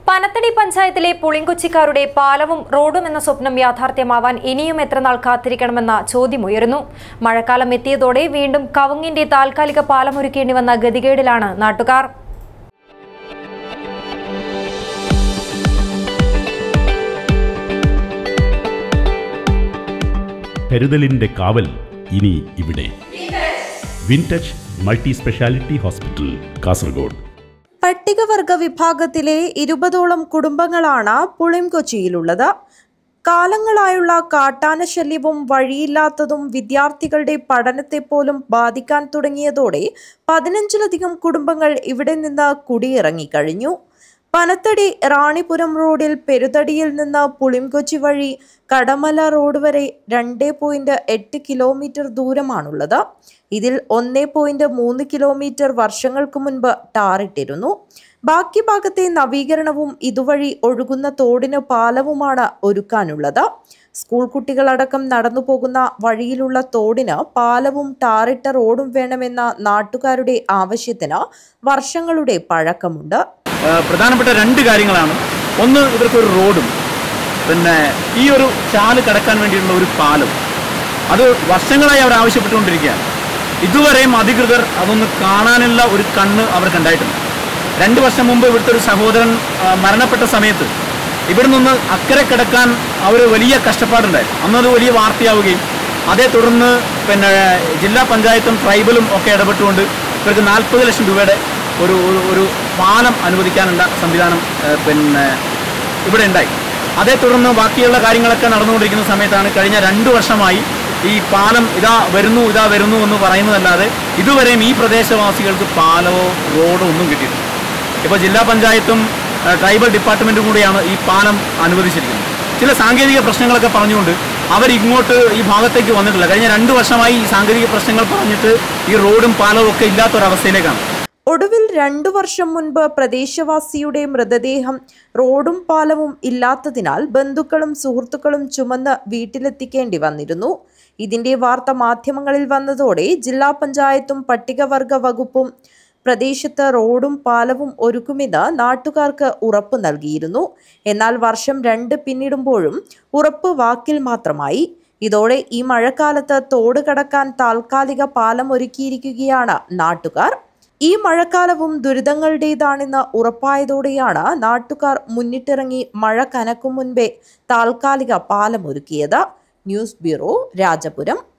പനത്തടി പഞ്ചായത്തിലെ പുളിങ്കൊച്ചിക്കാരുടെ പാലവും റോഡും എന്ന സ്വപ്നം യാഥാർത്ഥ്യമാവാൻ ഇനിയും എത്ര നാൾ കാത്തിരിക്കണമെന്ന ചോദ്യമുയരുന്നു. മഴക്കാലം എത്തിയതോടെ വീണ്ടും കവുങ്ങിന്റെ താൽക്കാലിക പാലമൊരുക്കേണ്ടി വന്ന ഗതികേടിലാണ് നാട്ടുകാർ. കരുതലിന്റെ കാവൽ ഇനി ഇവിടെ. Wintouch multi speciality hospital, Kasaragod. പട്ടികവർഗ വിഭാഗത്തിലെ 20ഓളം കുടുംബങ്ങളാണ് പുളിങ്കൊച്ചിയിലുള്ളത്. കാലങ്ങളായുള്ള കാട്ടാനശല്യവും വഴിയില്ലാത്തതും വിദ്യാർത്ഥികളുടെ പഠനത്തെ പോലും ബാധിക്കാൻ തുടങ്ങിയതോടെ 15ലധികം കുടുംബങ്ങൾ ഇവിടെ നിന്ന് കുടിയിറങ്ങിക്കഴിഞ്ഞു. പനത്തടി റാണിപുരം റോഡിൽ പെരുതടിയിൽ നിന്ന് പുളിങ്കൊച്ചി വഴി കടമല റോഡ് വരെ 2.8 കിലോമീറ്റർ ദൂരമാണുള്ളത്. ഇതിൽ 1.3 കിലോമീറ്റർ വർഷങ്ങൾക്ക് മുൻപ് ടാറിട്ടിരുന്നു. ബാക്കി ഭാഗത്തെ നവീകരണവും ഇതുവഴി ഒഴുകുന്ന തോടിന് പാലവുമാണ് ഒരുക്കാനുള്ളത്. സ്കൂൾ കുട്ടികളടക്കം നടന്നു പോകുന്ന വഴിയിലുള്ള തോടിന് പാലവും ടാറിട്ട റോഡും വേണമെന്ന നാട്ടുകാരുടെ ആവശ്യത്തിന് വർഷങ്ങളുടെ പഴക്കമുണ്ട്. പ്രധാനപ്പെട്ട രണ്ട് കാര്യങ്ങളാണ്. ഒന്ന്, ഇവർക്കൊരു റോഡും പിന്നെ ഈ ഒരു ചാല് കടക്കാൻ വേണ്ടിയിട്ടുള്ള ഒരു പാലം. അത് വർഷങ്ങളായി അവർ ആവശ്യപ്പെട്ടുകൊണ്ടിരിക്കുകയാണ്. ഇതുവരെയും അധികൃതർ അതൊന്ന് കാണാനുള്ള ഒരു കണ്ണ് അവർക്കുണ്ടായിട്ടുണ്ട്. 2 വർഷം മുമ്പ് ഇവിടുത്തെ ഒരു സഹോദരൻ മരണപ്പെട്ട സമയത്ത് ഇവിടെ നിന്ന് അക്കരെ കിടക്കാൻ അവർ വലിയ കഷ്ടപ്പാടുണ്ടായിരുന്നു. അന്നത് വലിയ വാർത്തയാവുകയും അതേ തുടർന്ന് പിന്നെ ജില്ലാ പഞ്ചായത്തും ട്രൈബലും ഒക്കെ ഇടപെട്ടുകൊണ്ട് ഇവർക്ക് 40 ലക്ഷം രൂപയുടെ ഒരു പാലം അനുവദിക്കാനുള്ള സംവിധാനം പിന്നെ ഇവിടെ ഉണ്ടായി. അതേ തുടർന്ന് ബാക്കിയുള്ള കാര്യങ്ങളൊക്കെ നടന്നുകൊണ്ടിരിക്കുന്ന സമയത്താണ് കഴിഞ്ഞ 2 വർഷമായി ഈ പാലം ഇതാ വരുന്നു എന്ന് പറയുന്നതല്ലാതെ ഇതുവരെയും ഈ പ്രദേശവാസികൾക്ക് പാലമോ റോഡോ ഒന്നും കിട്ടിയിട്ടില്ല. ഇപ്പോൾ ജില്ലാ പഞ്ചായത്തും ട്രൈബൽ ഡിപ്പാർട്ട്മെൻറ്റും കൂടിയാണ് ഈ പാലം അനുവദിച്ചിരിക്കുന്നത്. ചില സാങ്കേതിക പ്രശ്നങ്ങളൊക്കെ പറഞ്ഞുകൊണ്ട് അവരിങ്ങോട്ട് ഈ ഭാഗത്തേക്ക് വന്നിട്ടില്ല. കഴിഞ്ഞ 2 വർഷമായി ഈ സാങ്കേതിക പ്രശ്നങ്ങൾ പറഞ്ഞിട്ട് ഈ റോഡും പാലവും ഒക്കെ ഇല്ലാത്തൊരവസ്ഥയിലേക്കാണ്. ഒടുവിൽ 2 വർഷം മുൻപ് പ്രദേശവാസിയുടെ മൃതദേഹം റോഡും പാലവും ഇല്ലാത്തതിനാൽ ബന്ധുക്കളും സുഹൃത്തുക്കളും ചുമന്ന് വീട്ടിലെത്തിക്കേണ്ടി വന്നിരുന്നു. ഇതിന്റെ വാർത്ത മാധ്യമങ്ങളിൽ വന്നതോടെ ജില്ലാ പഞ്ചായത്തും പട്ടികവർഗ വകുപ്പും പ്രദേശത്ത് റോഡും പാലവും ഒരുക്കുമെന്ന് നാട്ടുകാർക്ക് ഉറപ്പ് നൽകിയിരുന്നു. എന്നാൽ വർഷം 2 പിന്നിടുമ്പോഴും ഉറപ്പ് വാക്കിൽ മാത്രമായി. ഇതോടെ ഈ മഴക്കാലത്ത് തോട് കടക്കാൻ താൽക്കാലിക പാലം ഒരുക്കിയിരിക്കുകയാണ് നാട്ടുകാർ. ഈ മഴക്കാലവും ദുരിതങ്ങളുടേതാണെന്ന് ഉറപ്പായതോടെയാണ് നാട്ടുകാർ മുന്നിട്ടിറങ്ങി മഴ കനക്കും മുൻപേ താൽക്കാലിക പാലമൊരുക്കിയത്. News bureau, Rajapuram.